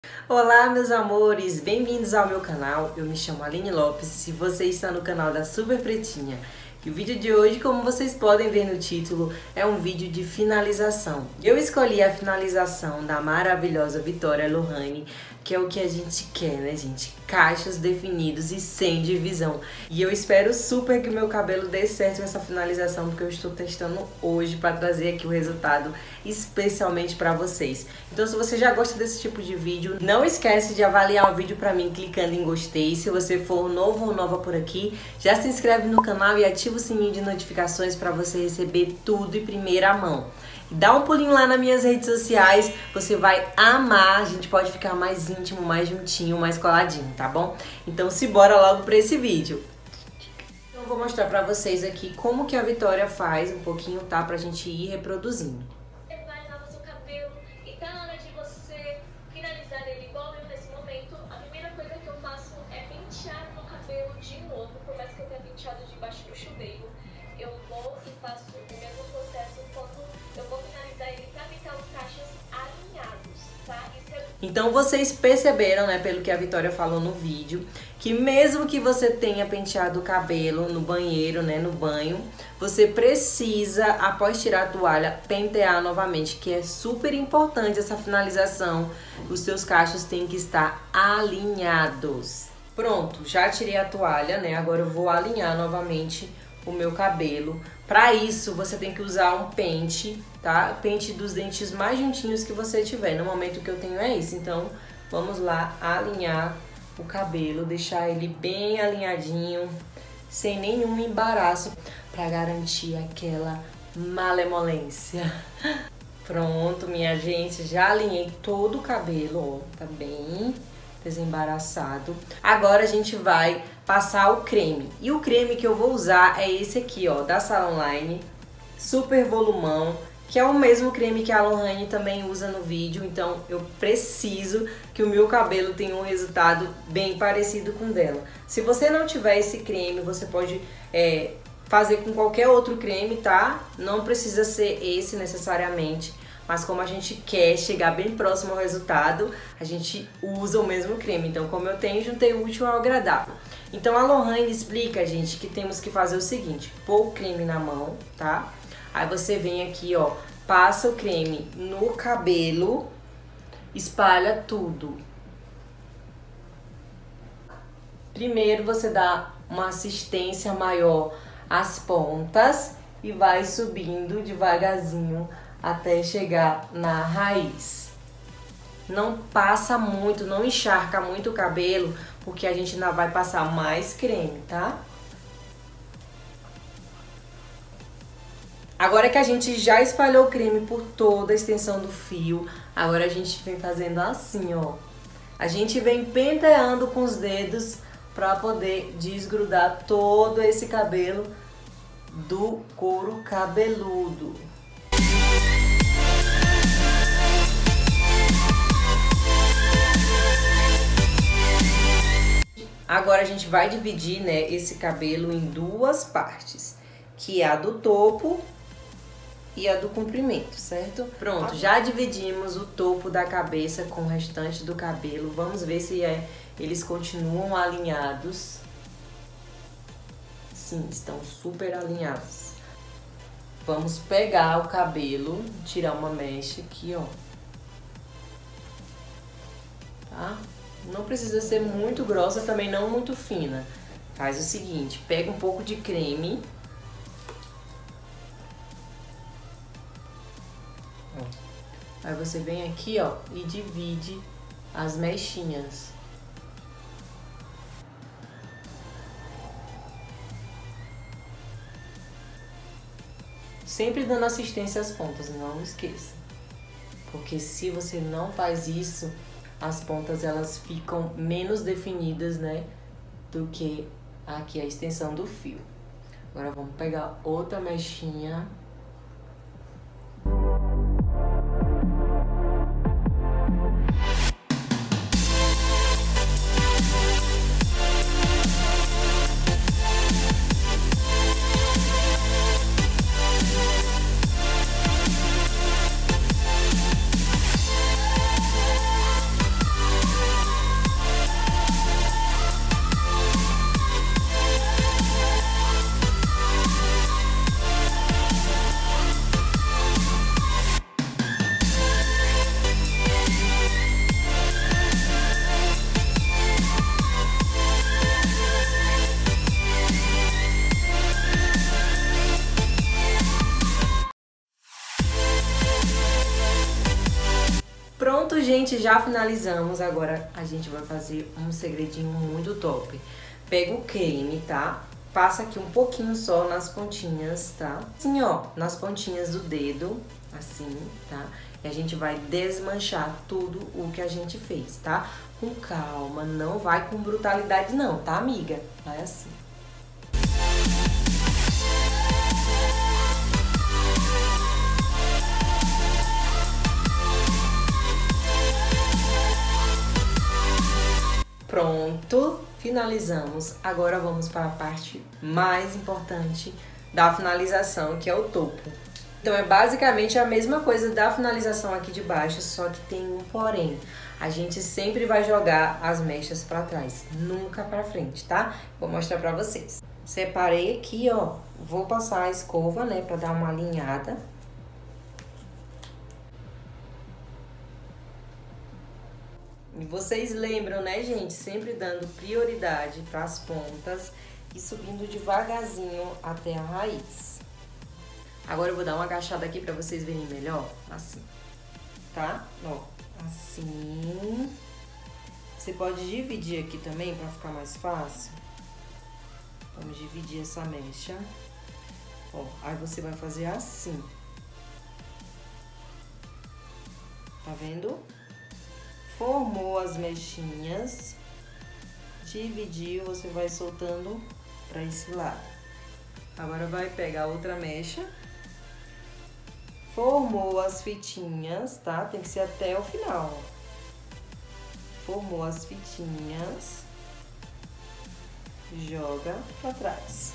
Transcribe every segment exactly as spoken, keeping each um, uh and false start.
Olá, meus amores, bem-vindos ao meu canal. Eu me chamo Aline Lopes e você está no canal da Super Pretinha. E o vídeo de hoje, como vocês podem ver no título, é um vídeo de finalização. Eu escolhi a finalização da maravilhosa Vitória Lohane, que é o que a gente quer, né, gente? Cachos definidos e sem divisão. E eu espero super que o meu cabelo dê certo nessa finalização, porque eu estou testando hoje para trazer aqui o resultado especialmente para vocês. Então, se você já gosta desse tipo de vídeo, não esquece de avaliar o vídeo para mim clicando em gostei. Se você for novo ou nova por aqui, já se inscreve no canal e ativa o sininho de notificações para você receber tudo em primeira mão. Dá um pulinho lá nas minhas redes sociais, você vai amar, a gente pode ficar mais íntimo, mais juntinho, mais coladinho, tá bom? Então se bora logo para esse vídeo. Então eu vou mostrar pra vocês aqui como que a Vitória faz um pouquinho, tá? Pra gente ir reproduzindo. Você vai lavar seu cabelo e tá na hora de você finalizar ele igual eu nesse momento. A primeira coisa que eu faço é pentear o meu cabelo de novo, por mais que eu tenha penteado debaixo do chuveiro. Eu vou e faço o mesmo processo quando eu vou finalizar ele pra ficar os cachos alinhados, tá? Isso é... Então vocês perceberam, né, pelo que a Vitória falou no vídeo, que mesmo que você tenha penteado o cabelo no banheiro, né, no banho, você precisa, após tirar a toalha, pentear novamente, que é super importante essa finalização. Os seus cachos têm que estar alinhados. Pronto, já tirei a toalha, né, agora eu vou alinhar novamente o meu cabelo. Para isso, você tem que usar um pente, tá? Pente dos dentes mais juntinhos que você tiver. No momento que eu tenho é esse. Então, vamos lá alinhar o cabelo, deixar ele bem alinhadinho, sem nenhum embaraço, para garantir aquela malemolência. Pronto, minha gente, já alinhei todo o cabelo, ó, tá bem desembaraçado. Agora a gente vai passar o creme. E o creme que eu vou usar é esse aqui, ó, da Salonline, super volumão, que é o mesmo creme que a Lohane também usa no vídeo. Então eu preciso que o meu cabelo tenha um resultado bem parecido com o dela. Se você não tiver esse creme, você pode é, fazer com qualquer outro creme, tá? Não precisa ser esse necessariamente. Mas como a gente quer chegar bem próximo ao resultado, a gente usa o mesmo creme. Então, como eu tenho, juntei o útil ao agradável. Então, a Lohane explica, gente, que temos que fazer o seguinte: pôr o creme na mão, tá? Aí você vem aqui, ó, passa o creme no cabelo, espalha tudo. Primeiro, você dá uma assistência maior às pontas e vai subindo devagarzinho até chegar na raiz. Não passa muito, não encharca muito o cabelo, porque a gente ainda vai passar mais creme, tá? Agora que a gente já espalhou o creme por toda a extensão do fio, agora a gente vem fazendo assim, ó. A gente vem penteando com os dedos para poder desgrudar todo esse cabelo do couro cabeludo. Agora a gente vai dividir, né, esse cabelo em duas partes, que é a do topo e a do comprimento, certo? Pronto, já dividimos o topo da cabeça com o restante do cabelo. Vamos ver se é, eles continuam alinhados. Sim, estão super alinhados. Vamos pegar o cabelo, tirar uma mecha aqui, ó. Tá? Não precisa ser muito grossa, também não muito fina. Faz o seguinte, pega um pouco de creme. Aí você vem aqui, ó, e divide as mechinhas. Sempre dando assistência às pontas, não esqueça. Porque se você não faz isso, as pontas elas ficam menos definidas, né, do que aqui a extensão do fio. Agora vamos pegar outra mechinha. já finalizamos, agora a gente vai fazer um segredinho muito top. Pega o creme, tá? Passa aqui um pouquinho só nas pontinhas, tá? Assim, ó, nas pontinhas do dedo, assim, tá? E a gente vai desmanchar tudo o que a gente fez, tá? Com calma, não vai com brutalidade não, tá, amiga? Vai assim. Pronto, finalizamos. Agora vamos para a parte mais importante da finalização, que é o topo. Então é basicamente a mesma coisa da finalização aqui de baixo, só que tem um porém. A gente sempre vai jogar as mechas para trás, nunca para frente, tá? Vou mostrar para vocês. Separei aqui, ó. Vou passar a escova, né, para dar uma alinhada. E vocês lembram, né, gente? Sempre dando prioridade para as pontas e subindo devagarzinho até a raiz. Agora eu vou dar uma agachada aqui para vocês verem melhor, assim, tá? Ó, assim. Você pode dividir aqui também para ficar mais fácil. Vamos dividir essa mecha. Ó, aí você vai fazer assim. Tá vendo? Formou as mechinhas, dividiu, você vai soltando para esse lado. Agora vai pegar outra mecha, formou as fitinhas, tá? Tem que ser até o final. Formou as fitinhas, joga para trás.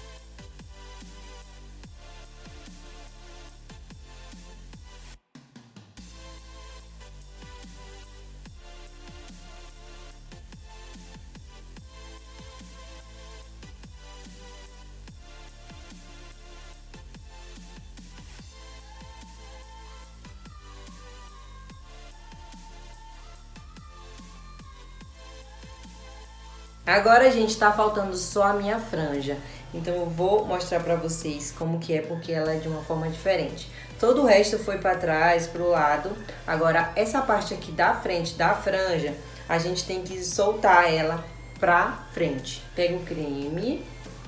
Agora, gente, tá faltando só a minha franja. Então eu vou mostrar pra vocês como que é, porque ela é de uma forma diferente. Todo o resto foi pra trás, pro lado. Agora, essa parte aqui da frente da franja, a gente tem que soltar ela pra frente. Pega o creme.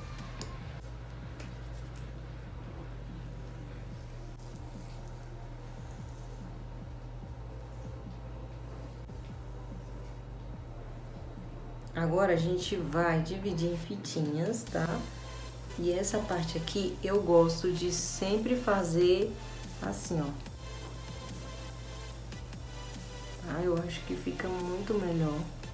Agora a gente vai dividir em fitinhas, tá? E essa parte aqui eu gosto de sempre fazer assim, ó. Ah, eu acho que fica muito melhor.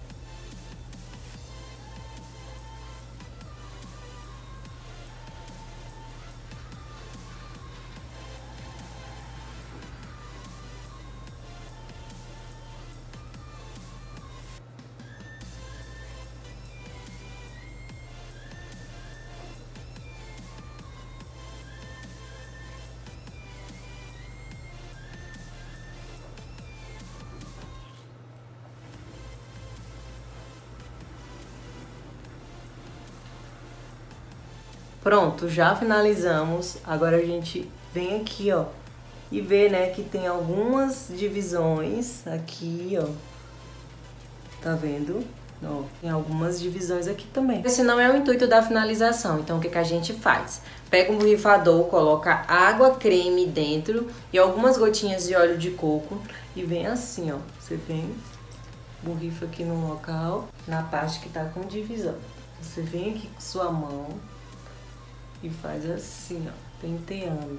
Pronto, já finalizamos. Agora a gente vem aqui, ó, e vê, né, que tem algumas divisões aqui, ó. Tá vendo? Ó, tem algumas divisões aqui também. Esse não é o intuito da finalização, então o que que a gente faz? Pega um borrifador, coloca água, creme dentro e algumas gotinhas de óleo de coco e vem assim, ó. Você vem, borrifa aqui no local, na parte que tá com divisão. Você vem aqui com sua mão e faz assim, ó, penteando.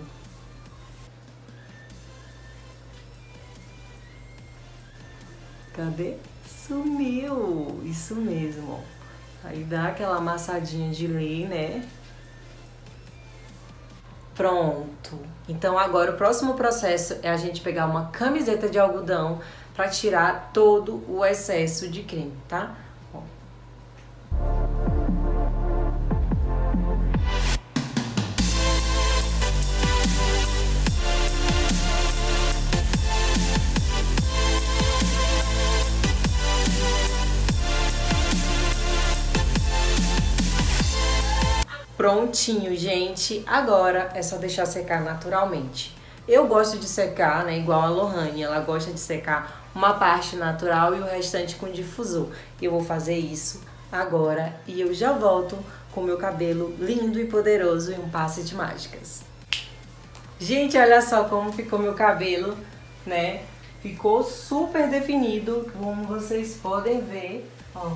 Cadê? Sumiu! Isso mesmo, ó. Aí dá aquela amassadinha de lei, né? Pronto! Então agora o próximo processo é a gente pegar uma camiseta de algodão pra tirar todo o excesso de creme, tá? Ó. Prontinho, gente. Agora é só deixar secar naturalmente. Eu gosto de secar, né, igual a Lohane, ela gosta de secar uma parte natural e o restante com difusor. Eu vou fazer isso agora e eu já volto com meu cabelo lindo e poderoso em um passe de mágicas. Gente, olha só como ficou meu cabelo, né? Ficou super definido, como vocês podem ver, ó.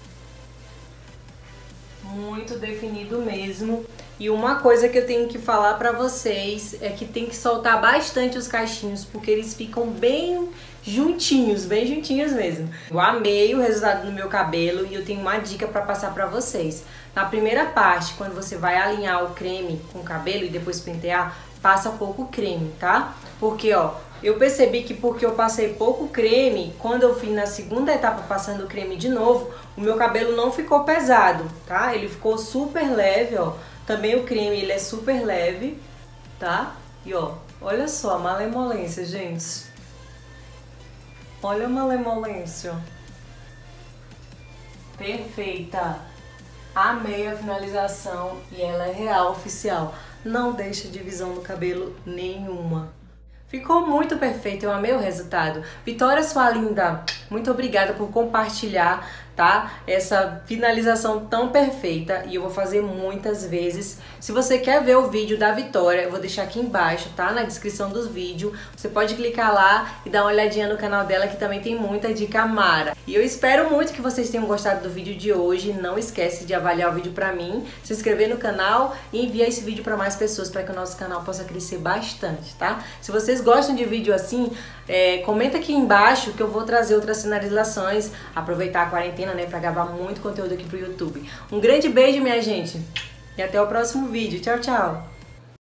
Muito definido mesmo. E uma coisa que eu tenho que falar pra vocês é que tem que soltar bastante os cachinhos, porque eles ficam bem juntinhos, bem juntinhos mesmo. Eu amei o resultado do meu cabelo e eu tenho uma dica pra passar pra vocês. Na primeira parte, quando você vai alinhar o creme com o cabelo e depois pentear, passa pouco creme, tá? Porque, ó, eu percebi que porque eu passei pouco creme, quando eu fui na segunda etapa passando o creme de novo, o meu cabelo não ficou pesado, tá? Ele ficou super leve, ó. Também o creme, ele é super leve, tá? E, ó, olha só a malemolência, gente. Olha a malemolência. Perfeita. Amei a finalização e ela é real, oficial. Não deixa divisão no cabelo nenhuma. Ficou muito perfeito, eu amei o resultado. Vitória, sua linda, muito obrigada por compartilhar, tá? Essa finalização tão perfeita e eu vou fazer muitas vezes. Se você quer ver o vídeo da Vitória, eu vou deixar aqui embaixo, tá? Na descrição do vídeo. Você pode clicar lá e dar uma olhadinha no canal dela, que também tem muita dica mara. E eu espero muito que vocês tenham gostado do vídeo de hoje. Não esquece de avaliar o vídeo pra mim, se inscrever no canal e enviar esse vídeo pra mais pessoas, para que o nosso canal possa crescer bastante, tá? Se vocês gostam de vídeo assim, é, comenta aqui embaixo que eu vou trazer outras finalizações, aproveitar a quarentena, né, pra gravar muito conteúdo aqui pro YouTube. Um grande beijo, minha gente, e até o próximo vídeo. Tchau, tchau!